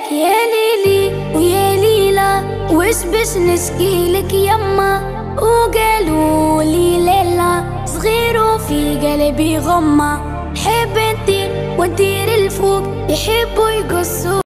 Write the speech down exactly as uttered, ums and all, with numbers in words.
يا ليلي ويا ليلى وش باش نشكيلك يما، وقالوا لي ليلى صغير وفي قلبي غمة، حب ندير وندير الفوق يحبوا يقصوا